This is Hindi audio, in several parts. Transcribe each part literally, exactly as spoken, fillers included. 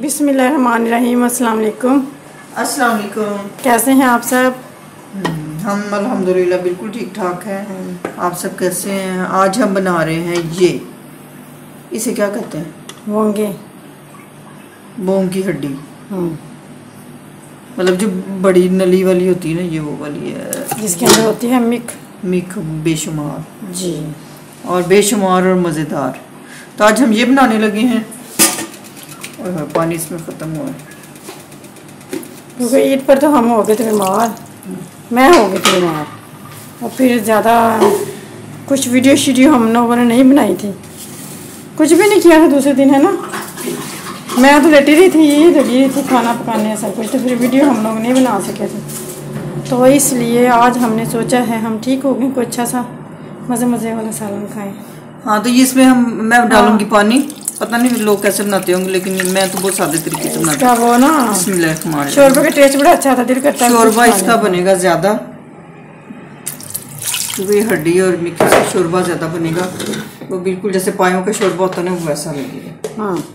बिस्मिल्लाहिर्रहमानिर्रहीम। अस्सलाम वालेकुम। अस्सलाम वालेकुम। कैसे हैं आप सब? हम अल्हम्दुलिल्लाह बिल्कुल ठीक ठाक हैं। आप सब कैसे हैं? आज हम बना रहे हैं ये, इसे क्या कहते हैं? बोंगे, बोंग की हड्डी। मतलब जो बड़ी नली वाली होती है ना, ये वो वाली है जिसके अंदर होती है मिक मिक बेशुमार जी, और बेशुमार और मज़ेदार। तो आज हम ये बनाने लगे हैं और पानी इसमें ख़त्म हुआ है क्योंकि ईद पर तो हम हो गए थे बीमार, मैं हो गई थी बीमार और फिर ज़्यादा कुछ वीडियो शीडियो हम लोगों ने नहीं बनाई थी, कुछ भी नहीं किया था दूसरे दिन, है ना। मैं तो लेटी रही थी, यही लगी रही थी खाना पकाने सब कुछ, तो फिर वीडियो हम लोग नहीं बना सके थे। तो इसलिए आज हमने सोचा है हम ठीक हो गए, कोई अच्छा सा मज़े मज़े वाला सालन खाएं। हाँ, तो ये इसमें हम मैं डालूंगी पानी। पता नहीं लोग कैसे बनाते होंगे, लेकिन मैं तो बहुत सादे तरीके से बनाती हूँ। वो ना शोरबा का टेस्ट बड़ा अच्छा था, दिल करता है शोरबा इसका बनेगा ज़्यादा, क्योंकि हड्डी और मिक्की से शोरबा ज़्यादा बनेगा। वो बिल्कुल जैसे पायों का शोरबा होता है ना, वैसा लगेगा। हाँ,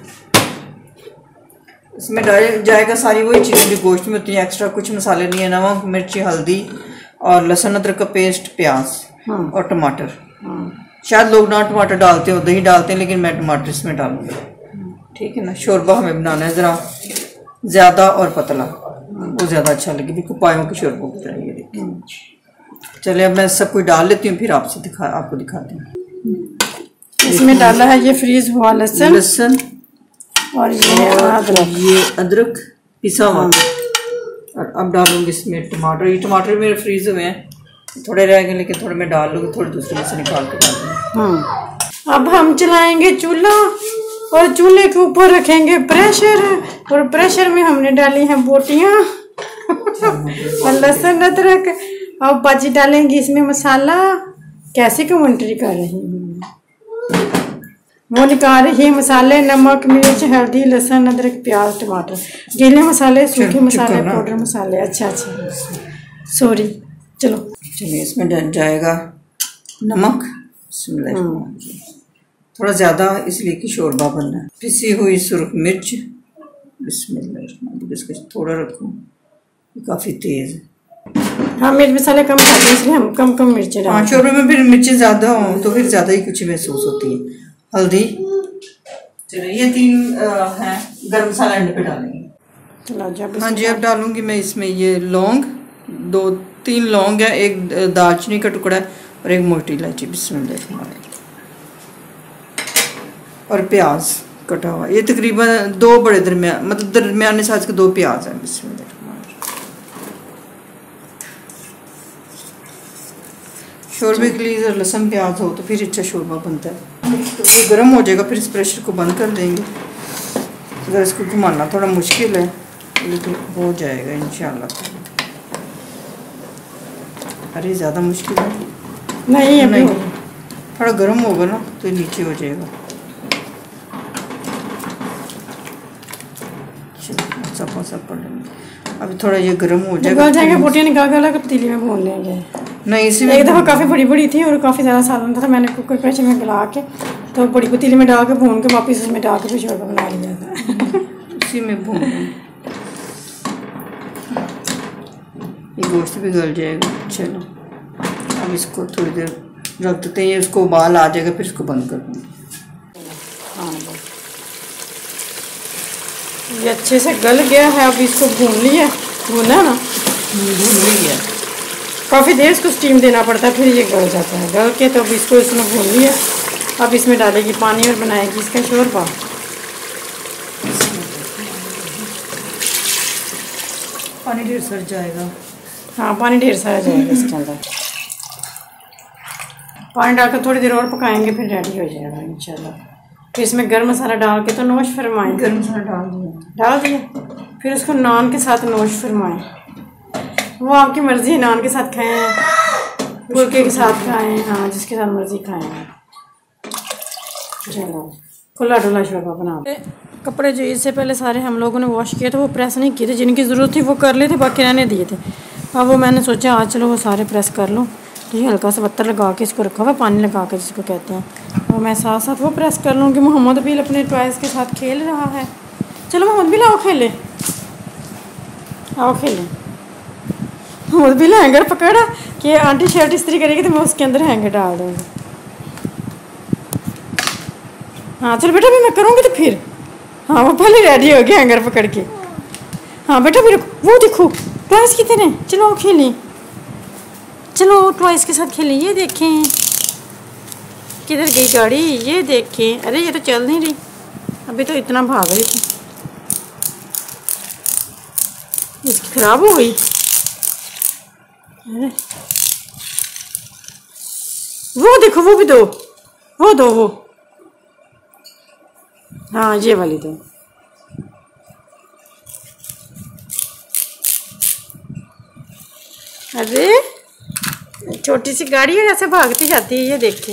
इसमें डाल जाएगा सारी वही चीज़ें जो गोश्त में होती हैं, एक्स्ट्रा कुछ मसाले नहीं है। नमक, मिर्ची, हल्दी और लहसुन अदरक का पेस्ट, प्याज हाँ। और टमाटर हाँ। शायद लोग ना टमाटर डालते हो, दही डालते हैं, लेकिन मैं टमाटर इसमें डालूंगा। ठीक है ना। शोरबा हमें बनाना है ज़रा ज़्यादा और पतला, वो ज़्यादा अच्छा लगे, बिल्कुल पायों की शोरबा की तरह। ये देखिए, चलिए अब मैं सब कुछ डाल लेती हूँ, फिर आपसे दिखा आपको दिखाती हूँ। इसमें डाला है ये फ्रीज हुआ लहसुन लहसुन और ये अदरक, ये अदरक पिसा हुआ। और अब डालूंगी इसमें टमाटर। ये टमाटर मेरे फ्रीज हुए हैं, थोड़े रह गए, लेकिन थोड़े मैं डाल लूँगी, थोड़े दूसरे में से निकाल के डाल दूँगी। अब हम चलाएंगे चूल्हा और चूल्हे के ऊपर रखेंगे प्रेशर, और प्रेशर में हमने डाली हैं बोटियाँ और लहसुन अदरक, और बाजी डालेंगे इसमें मसाला। कैसे कमेंट्री कर रही हूँ, वो निकाल रही है मसाले, नमक, मिर्च, हल्दी, लहसुन अदरक, प्याज, टमाटर, गीले मसाले, सूखे मसाले, पाउडर मसाले। अच्छा अच्छा सॉरी। चलो चलिए, इसमें डल जाएगा नमक, थोड़ा ज़्यादा इसलिए कि शोरबा बनना है। पिसी हुई सुर्ख मिर्च, बिस्मिल्लाह, इसको थोड़ा रखूँ, काफ़ी तेज़ है। हाँ, मिर्च मसाले कम खाते हैं, इसलिए हम कम कम मिर्चें डालते हैं। हाँ, शोरबे में फिर मिर्चें ज़्यादा हों तो फिर ज़्यादा ही कुछ महसूस होती है। हल्दी, चलिए ये तीन हैं। गरम मसाला एंड पे डालेंगे। हाँ जी, अब डालूंगी मैं इसमें ये लौंग, दो तीन लौंग है, एक दालचीनी का टुकड़ा है और एक मोटी इलायची। बिस्मिल्लाह। और प्याज कटा हुआ, ये तकरीबन दो बड़े दरमियान मतलब दरमियाने साइज के दो प्याज हैं। बिस्मिल्लाह। शोरबे के लिए लहसुन प्याज हो तो फिर अच्छा शोरबा बनता है। तो ये गर्म हो जाएगा, फिर इस प्रेशर को बंद कर देंगे। अगर इसको घुमाना थोड़ा मुश्किल है, लेकिन हो जाएगा इंशाल्लाह। अरे ज़्यादा मुश्किल है नहीं, अभी नहीं, थोड़ा गर्म होगा ना तो नीचे हो जाएगा। सब सब पड़ लेंगे, अभी थोड़ा ये गर्म हो जाएगा। जाएगा बोटियाँ निकाल के अलग पतीली में भून लेंगे। नहीं, इसी एक दफ़ा काफ़ी बड़ी बड़ी थी और काफ़ी ज़्यादा सालन था, मैंने कुकर प्रेशर में गला के तो बड़ी पतीली में डाल के भून के वापस उसमें डाल के फिर शोरबा बना लिया था। उसी में भून, ये गोश्त भी गल जाएगा। चलो अब इसको थोड़ी देर रख देते हैं, इसको उबाल आ जाएगा, फिर इसको बंद कर दूँगी। हाँ, ये अच्छे से गल गया है। अब इसको भून लिया, भूना ना भून लिया, काफ़ी देर इसको स्टीम देना पड़ता है, फिर ये गल जाता है। गल के तो अब इसको इसमें भून लिया। अब इसमें डालेगी पानी और बनाएगी इसका शोरबा। पानी ढेर सर जाएगा। हाँ, पानी ढेर सारा जाएगा इसके अंदर। पानी डालकर थोड़ी देर और पकाएंगे, फिर रेडी हो जाएगा इंशाल्लाह। फिर इसमें गर्म मसाला डाल के तो नोश फरमाएँ। गर्म मसाला डाल दिया डाल दिया फिर उसको नान के साथ नोश फरमाएँ। वो आपकी मर्ज़ी है, नान के साथ खाएँ, फुल्के के साथ खाएँ, हाँ जिसके साथ मर्ज़ी खाएँ। चलो खुला डुला शोरबा बना। कपड़े जो इससे पहले सारे हम लोगों ने वॉश किए थे, वो प्रेस नहीं किए थे, जिनकी ज़रूरत थी वो कर लिए थे, बाकी रहने दिए थे। अब वो मैंने सोचा आज चलो वो सारे प्रेस कर लूँ, तो ये हल्का सा पत्थर लगा के इसको रखा हुआ, पानी लगा के जिसको कहते हैं, और मैं साथ साथ वो प्रेस कर लूँगी। मोहम्मद अबील अपने टॉयज़ के साथ खेल रहा है, चलो मोहम्मद बिल आओ खेले, आओ खेले। मोहम्मद बिल हैंगर पकड़ा कि आंटी शर्ट इस्त्री करेगी तो मैं उसके अंदर हैंगर डाल दूँगी। हाँ चलो बेटा भी मैं करूँगी तो फिर, हाँ वो पहले रेडी हो गया हैंगर पकड़ के। हाँ बेटा भी वो देखो टॉयस कितने हैं, चलो खेलें, चलो टॉयस के साथ खेलें। ये देखें किधर गई गाड़ी, ये देखें, अरे ये तो चल नहीं रही, अभी तो इतना भाग रही थी, इसकी खराब हो गई। अरे वो देखो वो भी दो, वो दो वो, हाँ ये वाली दो। अरे छोटी सी गाड़ी है ऐसे भागती जाती है, ये देखिए।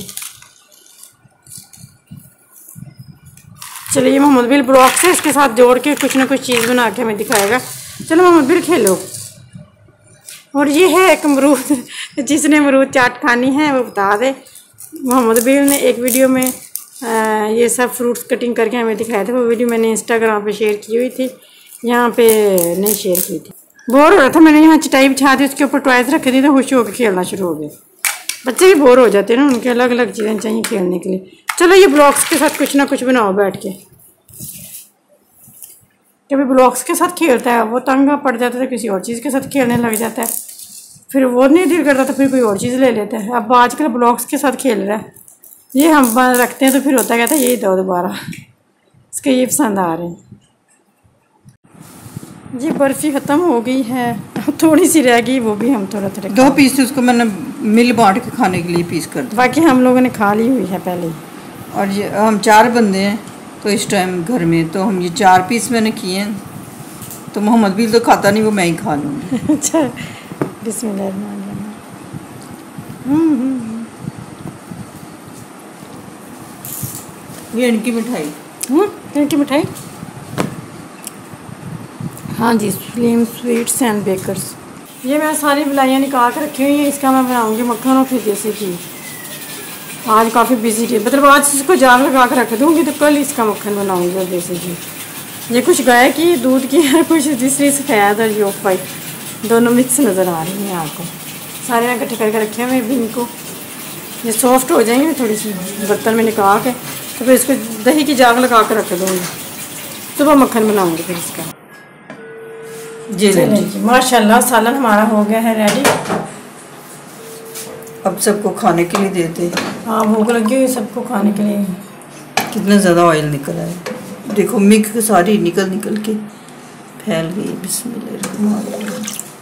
चलिए मोहम्मद बिल ब्लॉक से इसके साथ जोड़ के कुछ ना कुछ चीज़ बना के हमें दिखाएगा। चलो मोहम्मद बिल खेलो। और ये है एक अमरूद, जिसने अमरूद चाट खानी है वो बता दे। मोहम्मद बिल ने एक वीडियो में आ, ये सब फ्रूट्स कटिंग करके हमें दिखाया था, वो वीडियो मैंने इंस्टाग्राम पे शेयर की हुई थी, यहाँ पे नहीं शेयर की थी। बोर हो रहा था, मैंने यहाँ चटाई बिछा दी, उसके ऊपर टॉयज रखे थे तो खुश होकर खेलना शुरू हो गए। बच्चे भी बोर हो जाते हैं ना, उनके अलग अलग चीज़ें चाहिए खेलने के लिए। चलो ये ब्लॉक्स के साथ कुछ ना कुछ बनाओ बैठ के। कभी ब्लॉक्स के साथ खेलता है वो तंग पड़ जाता है, किसी और चीज़ के साथ खेलने लग जाता है, फिर वो नहीं दिल करता तो फिर कोई और चीज़ ले लेता है। अब आजकल ब्लॉक्स के साथ खेल रहा है, ये हम रखते हैं तो फिर होता कहता है यही दो दोबारा, इसके ये पसंद आ रहे हैं। ये बर्फ़ी ख़त्म हो गई है, थोड़ी सी रह गई, वो भी हम थोड़ा थोड़ा दो पीस उसको मैंने मिल बांट के खाने के लिए पीस कर दिया, बाकी हम लोगों ने खा ली हुई है पहले। और ये हम चार बंदे हैं तो इस टाइम घर में, तो हम ये चार पीस मैंने किए हैं, तो मोहम्मद बिल तो खाता नहीं, वो मैं ही खा लूँगी। अच्छा बिस्मिल्लाह। ये इनकी मिठाई, इनकी मिठाई, हाँ जी, सलीम स्वीट्स एंड बेकर्स। ये मैं सारी बिलाइयाँ निकाल कर रखी हुई हैं, इसका मैं बनाऊँगी मक्खन और फिर देसी घी। आज काफ़ी बिजी थी, मतलब आज इसको जाग लगा कर रख दूँगी तो कल इसका मक्खन बनाऊँगी और देसी घी। ये कुछ गाय की दूध की है, कुछ तीसरी सफ़ेद और योग पाई, दोनों मिक्स नज़र आ रही हैं आपको। सारे मैं इकट्ठे करके रखे हुए भी, इनको ये सॉफ्ट हो जाएंगे थोड़ी सी बर्तन में निकाल के, तो फिर इसको दही की जाग लगा कर रख दूँगी, सुबह मक्खन बनाऊँगी फिर इसका। जी जी माशाल्लाह सालन हमारा हो गया है रेडी। अब सबको खाने के लिए देते हैं। हाँ भूख लगी हुई सबको खाने के लिए। कितना ज़्यादा ऑयल निकल आया, देखो मिक्स सारी निकल निकल के फैल गई। बिस्मिल्लाह।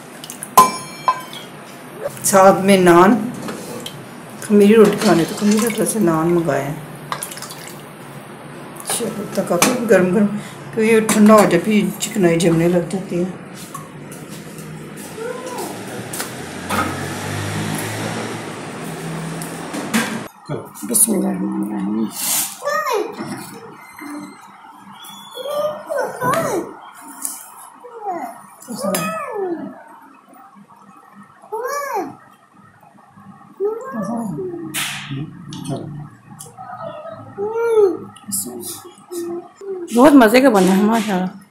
साथ में नान, खमीरी रोटी खाने तो खमीरी रोटी से नान मंगाए हैं। चलो काफ़ी गर्म गर्म, क्योंकि ठंडा हो जाए फिर चिकनाई जमने लग जाती है। बिस्मिल्लाह। बहुत मज़े का बना है माशाल्लाह।